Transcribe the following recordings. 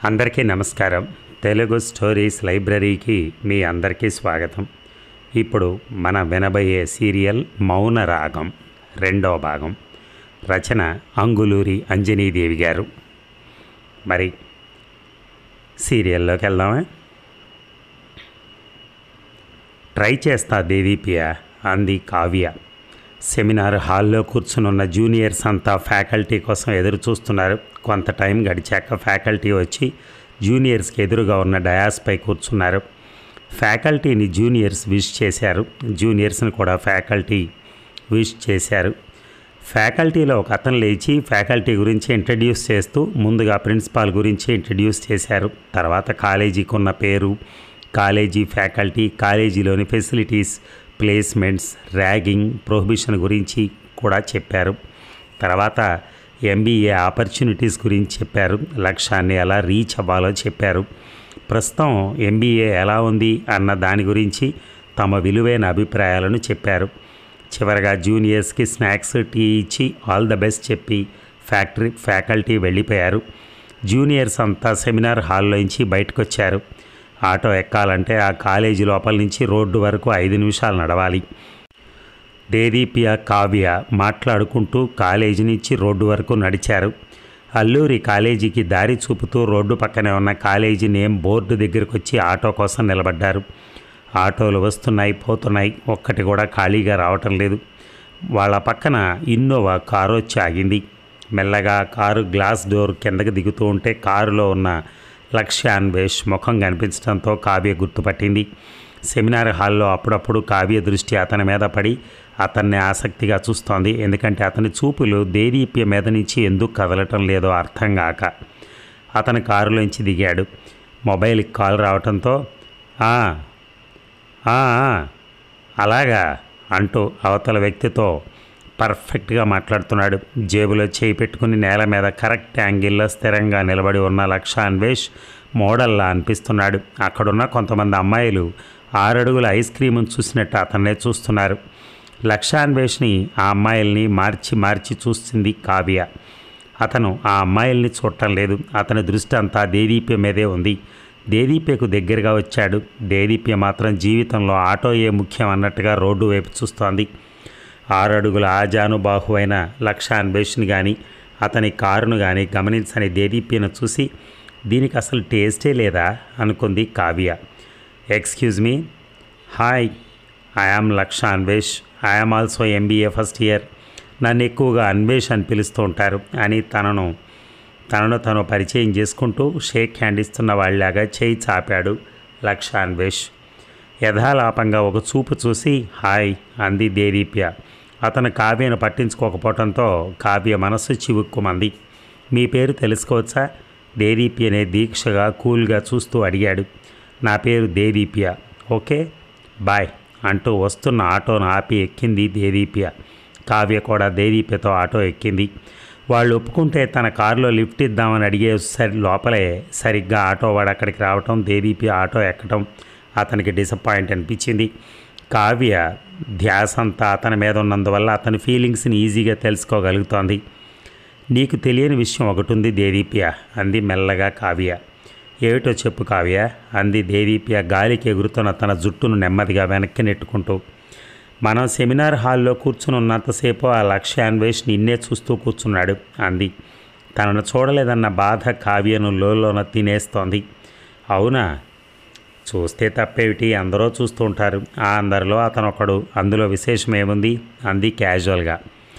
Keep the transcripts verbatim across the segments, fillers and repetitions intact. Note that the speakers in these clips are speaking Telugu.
అందరికీ నమస్కారం. తెలుగు స్టోరీస్ లైబ్రరీకి మీ అందరికీ స్వాగతం. ఇప్పుడు మన వినబోయే సీరియల్ మౌన రాగం రెండవ భాగం. రచన అంగులూరి అంజనీదేవి గారు. మరి సీరియల్లోకి వెళ్దామా? ట్రై చేస్తా దేదీప్య, అంది కావ్య. సెమినార్ హాల్లో కూర్చునున్న జూనియర్స్ అంతా ఫ్యాకల్టీ కోసం ఎదురు చూస్తున్నారు. కొంత టైం గడిచాక ఫ్యాకల్టీ వచ్చి జూనియర్స్కి ఎదురుగా ఉన్న డయాస్పై కూర్చున్నారు. ఫ్యాకల్టీని జూనియర్స్ విష్ చేశారు. జూనియర్స్ని కూడా ఫ్యాకల్టీ విష్ చేశారు. ఫ్యాకల్టీలో ఒక అతను లేచి ఫ్యాకల్టీ గురించి ఇంట్రడ్యూస్ చేస్తూ ముందుగా ప్రిన్సిపాల్ గురించి ఇంట్రడ్యూస్ చేశారు. తర్వాత కాలేజీకి ఉన్న పేరు, కాలేజీ ఫ్యాకల్టీ, కాలేజీలోని ఫెసిలిటీస్, ప్లేస్మెంట్స్, ర్యాగింగ్, ప్రొహిబిషన్ గురించి కూడా చెప్పారు. తర్వాత ఎంబీఏ ఆపర్చునిటీస్ గురించి చెప్పారు. లక్ష్యాన్ని ఎలా రీచ్ అవ్వాలో చెప్పారు. ప్రస్తుతం ఎంబీఏ ఎలా ఉంది అన్న దాని గురించి తమ విలువైన అభిప్రాయాలను చెప్పారు. చివరగా జూనియర్స్కి స్నాక్స్, టీ ఇచ్చి ఆల్ ద బెస్ట్ చెప్పి ఫ్యాక్టరీ ఫ్యాకల్టీ వెళ్ళిపోయారు. జూనియర్స్ అంతా సెమినార్ హాల్లోంచి బయటకు వచ్చారు. ఆటో ఎక్కాలంటే ఆ కాలేజీ లోపల నుంచి రోడ్డు వరకు ఐదు నిమిషాలు నడవాలి. దేదీప్య, కావ్య మాట్లాడుకుంటూ కాలేజీ నుంచి రోడ్డు వరకు నడిచారు. అల్లూరి కాలేజీకి దారి చూపుతూ రోడ్డు పక్కనే ఉన్న కాలేజీ నేమ్ బోర్డు దగ్గరకు వచ్చి ఆటో కోసం నిలబడ్డారు. ఆటోలు వస్తున్నాయి, పోతున్నాయి, ఒక్కటి కూడా ఖాళీగా రావటం లేదు. వాళ్ళ పక్కన ఇన్నోవా కారు వచ్చి ఆగింది. మెల్లగా కారు గ్లాస్ డోర్ కిందకి దిగుతూ ఉంటే కారులో ఉన్న లక్ష్యాన్వేష్ ముఖం కనిపించడంతో కావ్య గుర్తుపట్టింది. సెమినార్ హాల్లో అప్పుడప్పుడు కావ్య దృష్టి అతని మీద పడి అతన్ని ఆసక్తిగా చూస్తోంది. ఎందుకంటే అతని చూపులు దేదీప్య మీద నుంచి ఎందుకు కదలటం లేదో అర్థం కాక. అతని కారులోంచి దిగాడు. మొబైల్కి కాల్ రావడంతో "ఆ ఆ అలాగా" అంటూ అవతల వ్యక్తితో పర్ఫెక్ట్గా మాట్లాడుతున్నాడు. జేబులో చేయి పెట్టుకుని నేల మీద కరెక్ట్ యాంగిల్లో స్థిరంగా నిలబడి ఉన్న లక్ష్యాన్వేష్ మోడల్లా అనిపిస్తున్నాడు. అక్కడున్న కొంతమంది అమ్మాయిలు ఆరడుగుల ఐస్ క్రీమును చూసినట్టు అతన్నే చూస్తున్నారు. లక్ష్యాన్వేష్ని ఆ అమ్మాయిల్ని మార్చి మార్చి చూస్తుంది కావ్య. అతను ఆ అమ్మాయిల్ని చూడటం లేదు. అతని దృష్టి అంతా దేదీప్య మీదే ఉంది. దేదీప్యకు దగ్గరగా వచ్చాడు. దేదీప్య మాత్రం జీవితంలో ఆటో ఏ ముఖ్యం అన్నట్టుగా రోడ్డు వైపు చూస్తోంది. ఆరడుగుల ఆజానుబాహు అయిన లక్ష్యాన్వేష్ని కానీ అతని కారును కానీ గమనించని దేదీప్యను చూసి దీనికి అసలు టేస్టే లేదా అనుకుంది Kavya. Excuse me, hi, I am Lakshyanvesh, I am also MBA first year. నన్ను ఎక్కువగా అన్వేష్ అని పిలుస్తూ ఉంటారు అని తనను తనను తను పరిచయం చేసుకుంటూ షేక్ హ్యాండ్ ఇస్తున్న వాళ్ళలాగా చేయి చాపాడు లక్ష్యాన్వేష్. యథాలాపంగా ఒక చూపు చూసి హాయ్ అంది దేదీప్య. అతను కావ్యను పట్టించుకోకపోవడంతో కావ్య మనస్సు చివుక్కుమంది. మీ పేరు తెలుసుకోవచ్చా? దేదీప్యనే దీక్షగా కూల్గా చూస్తూ అడిగాడు. నా పేరు దేదీప్య. ఓకే, బాయ్ అంటూ వస్తున్న ఆటోను ఆపి ఎక్కింది దేదీప్య. కావ్య కూడా దేదీప్యతో ఆటో ఎక్కింది. వాళ్ళు ఒప్పుకుంటే తన కారులో లిఫ్ట్ ఇద్దామని అడిగే సరి లోపలే సరిగ్గా ఆటో వాడు అక్కడికి రావటం, దేదీప్య ఆటో ఎక్కడం అతనికి డిసప్పాయింట్ అనిపించింది. కావ్య ధ్యాసంతా అతని మీద ఉన్నందువల్ల అతని ఫీలింగ్స్ని ఈజీగా తెలుసుకోగలుగుతోంది. నీకు తెలియని విషయం ఒకటి ఉంది దేదీప్య, అంది మెల్లగా కావ్య. ఏమిటో చెప్పు కావ్య, అంది దేదీప్య గాలికి ఎగురుతున్న తన జుట్టును నెమ్మదిగా వెనక్కి నెట్టుకుంటూ. మనం సెమినార్ హాల్లో కూర్చుని ఉన్నంతసేపు ఆ లక్ష్యాన్వేష్ నిన్నే చూస్తూ కూర్చున్నాడు అంది. తనను చూడలేదన్న బాధ కావ్యను లోలోన తినేస్తోంది. అవునా? చూస్తే తప్పేమిటి, అందరూ చూస్తూ ఉంటారు. ఆ అందరిలో అతను ఒకడు, అందులో విశేషం ఏముంది అంది క్యాజువల్గా.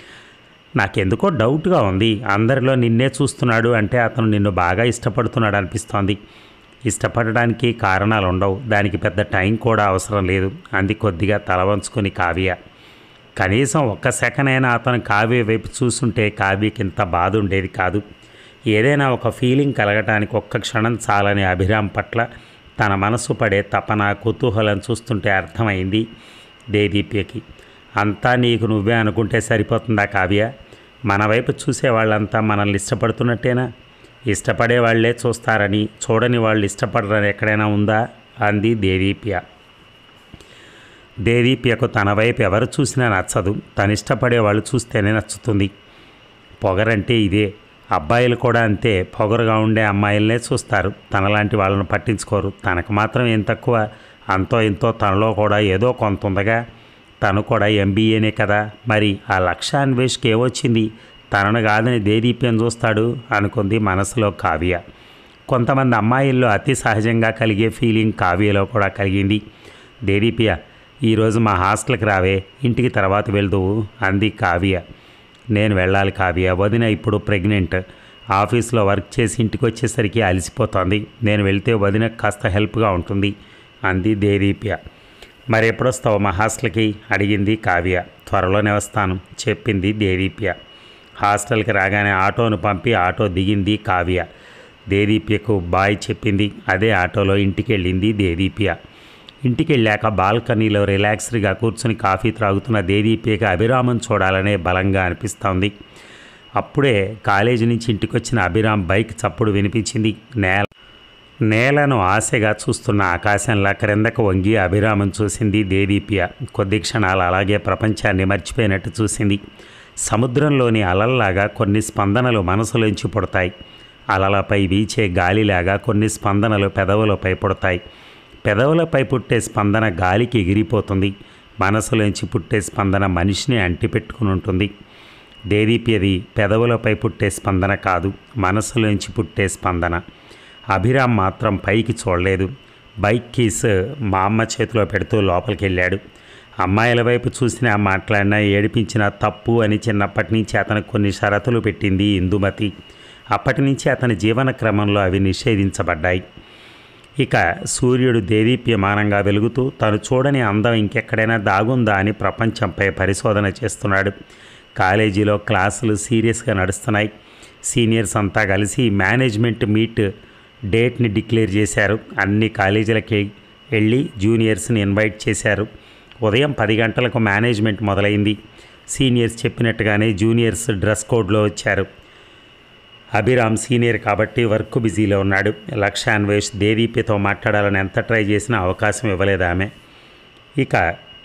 నాకెందుకో డౌట్గా ఉంది. అందరిలో నిన్నే చూస్తున్నాడు అంటే అతను నిన్ను బాగా ఇష్టపడుతున్నాడు అనిపిస్తోంది. ఇష్టపడడానికి కారణాలు ఉండవు, దానికి పెద్ద టైం కూడా అవసరం లేదు అంది కొద్దిగా తల వంచుకొని కావ్య. కనీసం ఒక్క సెకండ్ అయినా అతను కావ్య వైపు చూస్తుంటే కావ్యకి ఇంత బాధ ఉండేది కాదు. ఏదైనా ఒక ఫీలింగ్ కలగటానికి ఒక్క క్షణం చాలని అభిరామ్ పట్ల తన మనసు పడే తపన, కుతూహలం చూస్తుంటే అర్థమైంది దేదీప్యకి. అంతా నీకు నువ్వే అనుకుంటే సరిపోతుందా కావ్య? మన వైపు చూసే వాళ్ళంతా మనల్ని ఇష్టపడుతున్నట్టేనా? ఇష్టపడే వాళ్లే చూస్తారని, చూడని వాళ్ళు ఇష్టపడరని ఎక్కడైనా ఉందా అంది దేదీప్య. దేదీప్యకు తన వైపు ఎవరు చూసినా నచ్చదు. తను ఇష్టపడే వాళ్ళు చూస్తేనే నచ్చుతుంది. పొగరంటే ఇదే. అబ్బాయిలు కూడా అంతే, పొగరుగా ఉండే అమ్మాయిలనే చూస్తారు, తనలాంటి వాళ్ళని పట్టించుకోరు. తనకు మాత్రం ఏం తక్కువ, అంతో ఇంతో తనలో కూడా ఏదో కొంత ఉందగా. తను కూడా ఎంబీఏనే కదా, మరి ఆ లక్ష అన్వేష్కి ఏమొచ్చింది, తనను కాదని దేదీప్యం చూస్తాడు అనుకుంది మనసులో కావ్య. కొంతమంది అమ్మాయిల్లో అతి సహజంగా కలిగే ఫీలింగ్ కావ్యలో కూడా కలిగింది. దేదీప్య, ఈరోజు మా హాస్టల్కి రావే, ఇంటికి తర్వాత వెళ్దువు అంది కావ్య. నేను వెళ్ళాలి కావ్య, వదిన ఇప్పుడు ప్రెగ్నెంట్, ఆఫీస్లో వర్క్ చేసి ఇంటికి వచ్చేసరికి అలసిపోతుంది, నేను వెళ్తే వదిన కాస్త హెల్ప్గా ఉంటుంది అంది దేదీప్య. మరి ఎప్పుడొస్తావు మా హాస్టల్కి అడిగింది కావ్య. త్వరలోనే వస్తాను చెప్పింది దేదీప్య. హాస్టల్కి రాగానే ఆటోను పంపి ఆటో దిగింది కావ్య. దేదీప్యకు బాయ్ చెప్పింది. అదే ఆటోలో ఇంటికి వెళ్ళింది దేదీప్య. ఇంటికి వెళ్ళాక బాల్కనీలో రిలాక్స్డ్గా కూర్చుని కాఫీ త్రాగుతున్న దేదీప్యకి అభిరామం చూడాలనే బలంగా అనిపిస్తోంది. అప్పుడే కాలేజీ నుంచి ఇంటికి వచ్చిన అభిరామ్ బైక్ చప్పుడు వినిపించింది. నేల నేలను ఆశగా చూస్తున్న ఆకాశంలా క్రిందకు వంగి అభిరామం చూసింది దేదీప్య. కొద్ది క్షణాలు అలాగే ప్రపంచాన్ని మర్చిపోయినట్టు చూసింది. సముద్రంలోని అలల్లాగా కొన్ని స్పందనలు మనసులోంచి పుడతాయి. అలలపై వీచే గాలిలాగా కొన్ని స్పందనలు పెదవులపై పుడతాయి. పెదవులపై పుట్టే స్పందన గాలికి ఎగిరిపోతుంది. మనసులోంచి పుట్టే స్పందన మనిషిని అంటిపెట్టుకుని ఉంటుంది. దేదీప్యది పెదవులపై పుట్టే స్పందన కాదు, మనసులోంచి పుట్టే స్పందన. అభిరామ్ మాత్రం పైకి చూడలేదు. బైక్ కీస్ మా అమ్మ చేతిలో పెడుతూ లోపలికి వెళ్ళాడు. అమ్మాయిల వైపు చూసినా మాట్లాడినా ఏడిపించిన తప్పు అని చిన్నప్పటి నుంచి అతనికి కొన్ని షరతులు పెట్టింది ఇందుమతి. అప్పటి నుంచి అతని జీవన క్రమంలో అవి నిషేధించబడ్డాయి. ఇక సూర్యుడు దేదీప్యమానంగా వెలుగుతూ తను చూడని అందం ఇంకెక్కడైనా దాగుందా అని ప్రపంచంపై పరిశోధన చేస్తున్నాడు. కాలేజీలో క్లాసులు సీరియస్గా నడుస్తున్నాయి. సీనియర్స్ అంతా కలిసి మేనేజ్మెంట్ మీట్ డేట్ని డిక్లేర్ చేశారు. అన్ని కాలేజీలకి వెళ్ళి జూనియర్స్ని ఇన్వైట్ చేశారు. ఉదయం పది గంటలకు మేనేజ్మెంట్ మొదలైంది. సీనియర్స్ చెప్పినట్టుగానే జూనియర్స్ డ్రెస్ కోడ్లో వచ్చారు. అభిరామ్ సీనియర్ కాబట్టి వర్క్ బిజీలో ఉన్నాడు. లక్ష అన్వేష్ దేదీప్యతో మాట్లాడాలని ఎంత ట్రై చేసినా అవకాశం ఇవ్వలేదు ఆమె. ఇక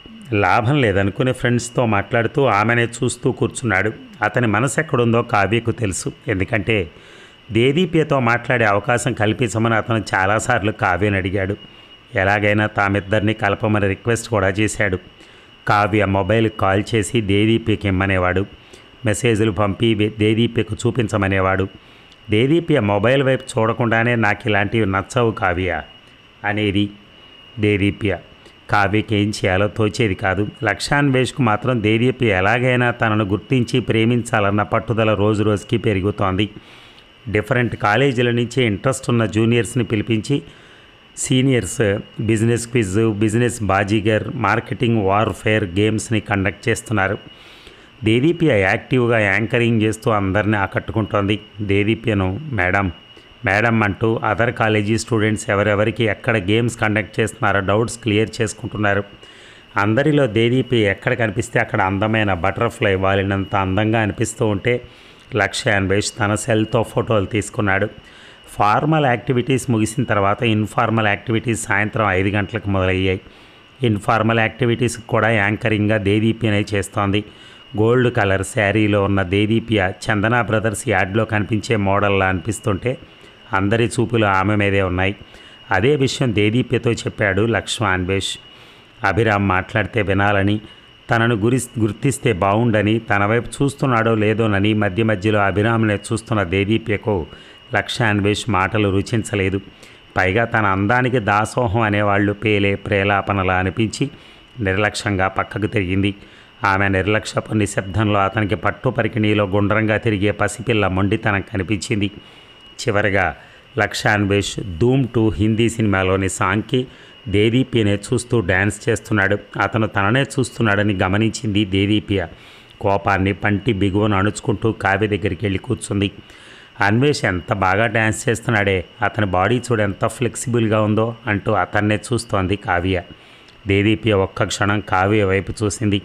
లాభం లేదనుకుని ఫ్రెండ్స్తో మాట్లాడుతూ ఆమెనే చూస్తూ కూర్చున్నాడు. అతని మనసు ఎక్కడుందో కావ్యకు తెలుసు. ఎందుకంటే దేదీప్యతో మాట్లాడే అవకాశం కల్పించమని అతను చాలాసార్లు కావ్యని అడిగాడు. ఎలాగైనా తామిద్దరిని కలపమని రిక్వెస్ట్ కూడా చేశాడు. కావ్య మొబైల్ కాల్ చేసి దేదీప్యకి ఇమ్మనేవాడు. మెసేజ్లు పంపి దేదీప్యకు చూపించమనేవాడు. దేదీప్య మొబైల్ వైపు చూడకుండానే నాకు ఇలాంటివి నచ్చవు కావ్య అనేది దేదీప్య. కావ్యకి ఏం చేయాలో తోచేది కాదు. లక్షాన్వేష్కు మాత్రం దేదీప్య ఎలాగైనా తనను గుర్తించి ప్రేమించాలన్న పట్టుదల రోజు రోజుకి పెరుగుతోంది. డిఫరెంట్ కాలేజీల నుంచి ఇంట్రెస్ట్ ఉన్న జూనియర్స్ని పిలిపించి seniors business quiz, business Baazigar, marketing warfare గేమ్స్ని కండక్ట్ చేస్తున్నారు. దేదీప్య యాక్టివ్గా యాంకరింగ్ చేస్తూ అందరినీ ఆకట్టుకుంటోంది. దేదీప్యను మేడం మేడం అంటూ అదర్ కాలేజీ స్టూడెంట్స్ ఎవరెవరికి ఎక్కడ గేమ్స్ కండక్ట్ చేస్తున్నారో డౌట్స్ క్లియర్ చేసుకుంటున్నారు. అందరిలో దేదీప్య ఎక్కడ కనిపిస్తే అక్కడ అందమైన బటర్ఫ్లై వాలినంత అందంగా అనిపిస్తూ ఉంటే లక్ష అన్వేష్ తన సెల్తో ఫోటోలు తీసుకున్నాడు. ఫార్మల్ యాక్టివిటీస్ ముగిసిన తర్వాత ఇన్ఫార్మల్ యాక్టివిటీస్ సాయంత్రం ఐదు గంటలకు మొదలయ్యాయి. ఇన్ఫార్మల్ యాక్టివిటీస్కి కూడా యాంకరింగ్గా దేదీప్యనే చేస్తోంది. గోల్డ్ కలర్ శారీలో ఉన్న దేదీప్య చందనా బ్రదర్స్ యాడ్లో కనిపించే మోడల్లా అనిపిస్తుంటే అందరి చూపులు ఆమె మీదే ఉన్నాయి. అదే విషయం దేదీప్యతో చెప్పాడు లక్ష్మ అన్వేష్. అభిరామ్ మాట్లాడితే వినాలని, తనను గురి గుర్తిస్తే బాగుండని, తన వైపు చూస్తున్నాడో లేదోనని మధ్య మధ్యలో అభిరామ్నే చూస్తున్న దేదీప్యకు లక్ష అన్వేష్ మాటలు రుచించలేదు. పైగా తన అందానికి దాసోహం అనేవాళ్లు పేలే ప్రేలాపనలా అనిపించి నిర్లక్ష్యంగా పక్కకు తిరిగింది. ఆమె నిర్లక్ష్యపు నిశ్శబ్దంలో అతనికి పట్టు పరికిణీలో గుండ్రంగా తిరిగే పసిపిల్ల మొండితనం కనిపించింది. చివరిగా లక్ష అన్వేష్ ధూమ్ టూ హిందీ సినిమాలోని సాంగ్కి దేదీప్యనే చూస్తూ డ్యాన్స్ చేస్తున్నాడు. అతను తననే చూస్తున్నాడని గమనించింది దేదీప్య. కోపాన్ని పంటి బిగువను అణుచుకుంటూ కావ్య దగ్గరికి వెళ్ళి కూర్చుంది. అన్వేష్ ఎంత బాగా డ్యాన్స్ చేస్తున్నాడే, అతని బాడీ చూడు ఎంత ఫ్లెక్సిబుల్గా ఉందో అంటూ అతన్నే చూస్తోంది కావ్య. దేదీప్య ఒక్క క్షణం కావ్య వైపు చూసింది.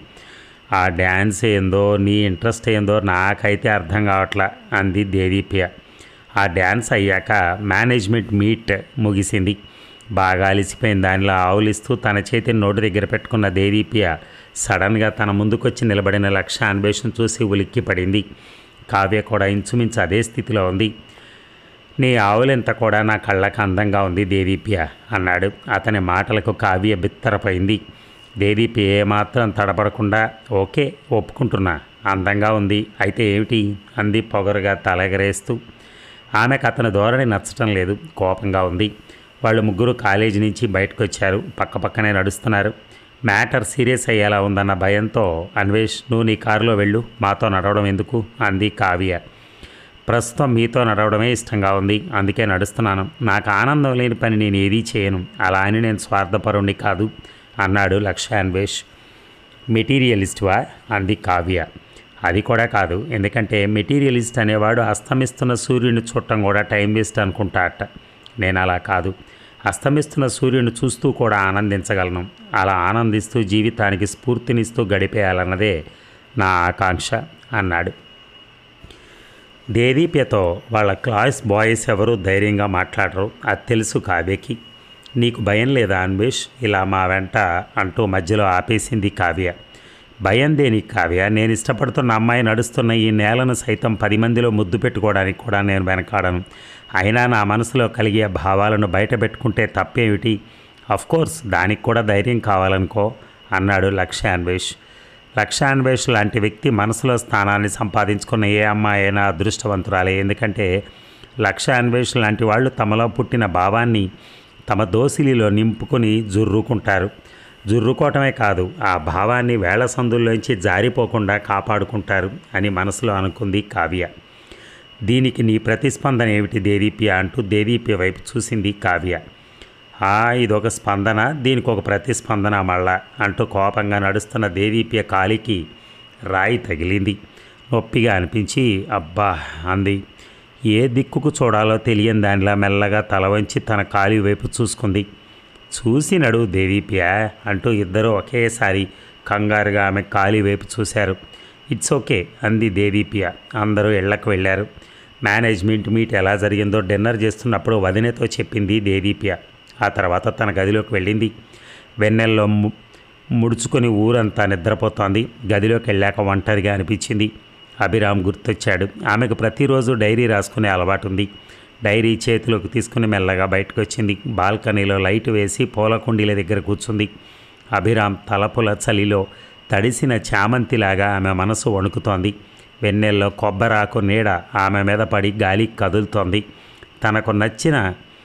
ఆ డ్యాన్స్ ఏందో, నీ ఇంట్రెస్ట్ ఏందో నాకైతే అర్థం కావట్లా అంది దేదీప్య. ఆ డ్యాన్స్ అయ్యాక మేనేజ్మెంట్ మీట్ ముగిసింది. బాగా అలిసిపోయిన దానిలో ఆవులిస్తూ తన చేతిని నోటి దగ్గర పెట్టుకున్న దేదీప్య సడన్గా తన ముందుకొచ్చి నిలబడిన లక్ష అన్వేషణ చూసి ఉలిక్కి పడింది. కావ్య కూడా ఇంచుమించు అదే స్థితిలో ఉంది. నీ ఆవులెంత కూడా నా కళ్ళకు అందంగా ఉంది దేదీప్య అన్నాడు. అతని మాటలకు కావ్య బిత్తరపోయింది. దేదీప్య ఏమాత్రం తడబడకుండా ఓకే ఒప్పుకుంటున్నా, అందంగా ఉంది, అయితే ఏమిటి అంది పొగరుగా తలెగరేస్తూ. ఆమెకు అతని ధోరణి నచ్చటం లేదు, కోపంగా ఉంది. వాళ్ళు ముగ్గురు కాలేజీ నుంచి బయటకు వచ్చారు. పక్క పక్కనే నడుస్తున్నారు. మ్యాటర్ సీరియస్ అయ్యేలా ఉందన్న భయంతో అన్వేష్, నువ్వు నీ కారులో వెళ్ళు, మాతో నడవడం ఎందుకు అంది కావ్య. ప్రస్తుతం మీతో నడవడమే ఇష్టంగా ఉంది, అందుకే నడుస్తున్నాను. నాకు ఆనందం లేని పని నేను ఏదీ చేయను, అలా అని నేను స్వార్థపరుణ్ణి కాదు అన్నాడు లక్ష్య. అన్వేష్, మెటీరియలిస్ట్వా అంది కావ్య. అది కూడా కాదు, ఎందుకంటే మెటీరియలిస్ట్ అనేవాడు అస్తమిస్తున్న సూర్యుని చూడటం కూడా టైం వేస్ట్ అనుకుంటా అట. నేను అలా కాదు, అస్తమిస్తున్న సూర్యుని చూస్తూ కూడా ఆనందించగలను. అలా ఆనందిస్తూ జీవితానికి స్ఫూర్తినిస్తూ గడిపేయాలన్నదే నా ఆకాంక్ష అన్నాడు. దేదీప్యతో వాళ్ళ క్లాస్ బాయ్స్ ఎవరూ ధైర్యంగా మాట్లాడరు, అది తెలుసు కావ్యకి. నీకు భయం లేదా అన్వేష్ ఇలా మా వెంట అంటూ మధ్యలో ఆపేసింది కావ్య. భయం దేనికి కావ్య, నేను ఇష్టపడుతున్న అమ్మాయి నడుస్తున్న ఈ నేలను సైతం పది మందిలో ముద్దు పెట్టుకోవడానికి కూడా నేను వెనకాడను. అయినా నా మనసులో కలిగే భావాలను బయట పెట్టుకుంటే తప్పేమిటి? అఫ్కోర్స్ దానికి కూడా ధైర్యం కావాలనుకో అన్నాడు లక్ష్య అన్వేష్. లక్ష్య అన్వేష్ లాంటి వ్యక్తి మనసులో స్థానాన్ని సంపాదించుకున్న ఏ అమ్మాయి అయినా అదృష్టవంతురాలే. ఎందుకంటే లక్ష్య అన్వేష్ లాంటి వాళ్ళు తమలో పుట్టిన భావాన్ని తమ దోసిలిలో నింపుకొని జుర్రుకుంటారు. జుర్రుకోవటమే కాదు, ఆ భావాన్ని వేళ సందుల్లోంచి జారిపోకుండా కాపాడుకుంటారు అని మనసులో అనుకుంది కావ్య. దీనికి నీ ప్రతిస్పందన ఏమిటి దేదీప్య అంటూ దేదీప్య వైపు చూసింది కావ్య. ఆ ఇదొక స్పందన, దీనికి ఒక ప్రతిస్పందన మళ్ళా అంటూ కోపంగా నడుస్తున్న దేదీప్య కాలికి రాయి తగిలింది. నొప్పిగా అనిపించి అబ్బా అంది. ఏ దిక్కుకు చూడాలో తెలియని దానిలా మెల్లగా తల వంచి తన కాలి వైపు చూసుకుంది. చూసి నడు దేదీప్య అంటూ ఇద్దరూ ఒకేసారి కంగారుగా ఆమె కాలి వైపు చూశారు. ఇట్స్ ఓకే అంది దేదీప్య. అందరూ ఇళ్లకు వెళ్ళారు. మేనేజ్మెంట్ మీట్ ఎలా జరిగిందో డిన్నర్ చేస్తున్నప్పుడు వదినతో చెప్పింది దేదీప్య. ఆ తర్వాత తన గదిలోకి వెళ్ళింది. వెన్నెల్లో ముడుచుకొని ఊరంతా నిద్రపోతోంది. గదిలోకి వెళ్ళాక ఒంటరిగా అనిపించింది. అభిరామ్ గుర్తొచ్చాడు. ఆమెకు ప్రతిరోజు డైరీ రాసుకునే అలవాటు ఉంది. డైరీ చేతిలోకి తీసుకుని మెల్లగా బయటకు వచ్చింది. బాల్కనీలో లైట్ వేసి పూల కుండీల దగ్గర కూర్చుంది. అభిరామ్ తలపుల చలిలో తడిసిన చామంతిలాగా ఆమె మనసు వణుకుతోంది. వెన్నెల్లో కొబ్బరాకు నీడ ఆమె మీద పడి గాలి కదులుతోంది. తనకు నచ్చిన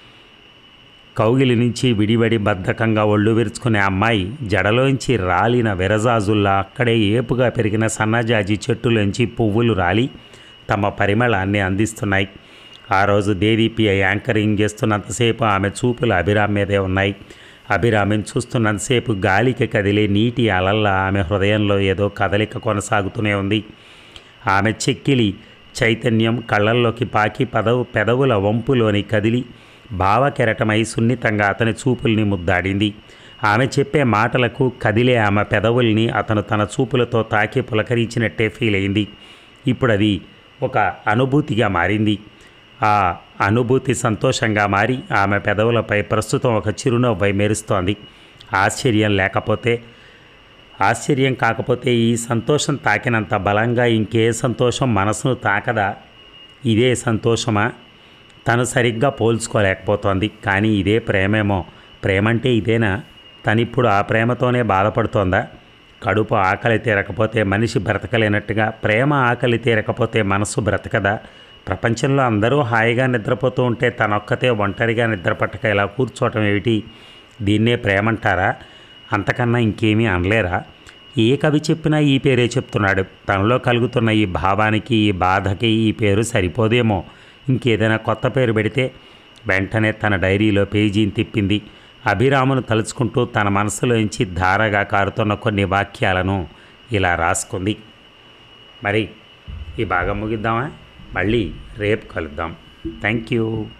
కౌగిలి నుంచి విడివడి బద్ధకంగా ఒళ్ళు విరుచుకునే అమ్మాయి జడలోంచి రాలిన విరజాజుల్లా అక్కడే ఏపుగా పెరిగిన సన్నజాజి చెట్టులోంచి పువ్వులు రాలి తమ పరిమళాన్ని అందిస్తున్నాయి. ఆ రోజు దేదీప్య యాంకరింగ్ చేస్తున్నంతసేపు ఆమె చూపులు అభిరామ్ మీదే ఉన్నాయి. అభిరామిని చూస్తున్నంతసేపు గాలికి కదిలే నీటి అలల్లా ఆమె హృదయంలో ఏదో కదలిక కొనసాగుతూనే ఉంది. ఆమె చెక్కిలి చైతన్యం కళ్ళల్లోకి పాకి పదవు పెదవుల వంపులోని కదిలి భావకెరటమై సున్నితంగా అతని చూపుల్ని ముద్దాడింది. ఆమె చెప్పే మాటలకు కదిలే ఆమె పెదవుల్ని అతను తన చూపులతో తాకి పులకరించినట్టే ఫీల్ అయింది. ఇప్పుడు అది ఒక అనుభూతిగా మారింది. ఆ అనుభూతి సంతోషంగా మారి ఆమె పెదవులపై ప్రస్తుతం ఒక చిరునవ్వై మెరుస్తోంది. ఆశ్చర్యం లేకపోతే ఆశ్చర్యం కాకపోతే ఈ సంతోషం తాకినంత బలంగా ఇంకే సంతోషం మనసును తాకదా? ఇదే సంతోషమా? తను సరిగ్గా పోల్చుకోలేకపోతోంది. కానీ ఇదే ప్రేమేమో. ప్రేమంటే ఇదేనా? తనిప్పుడు ఆ ప్రేమతోనే బాధపడుతోందా? కడుపు ఆకలి తీరకపోతే మనిషి బ్రతకలేనట్టుగా ప్రేమ ఆకలి తీరకపోతే మనసు బ్రతకదా? ప్రపంచంలో అందరూ హాయిగా నిద్రపోతూ ఉంటే తనొక్కతే ఒంటరిగా నిద్రపట్టక ఇలా కూర్చోవటం ఏమిటి? దీన్నే ప్రేమంటారా? అంతకన్నా ఇంకేమీ అనలేరా? ఏ కవి చెప్పినా ఈ పేరే చెప్తున్నాడు. తనలో కలుగుతున్న ఈ భావానికి ఈ బాధకి ఈ పేరు సరిపోదేమో. ఇంకేదైనా కొత్త పేరు పెడితే వెంటనే తన డైరీలో పేజీని తిప్పింది. అభిరామును తలుచుకుంటూ తన మనసులోంచి ధారగా కారుతున్న కొన్ని వాక్యాలను ఇలా రాసుకుంది. మరి ఈ భాగం ముగిద్దామా? మళ్ళీ రేపు కలుద్దాం. Thank you.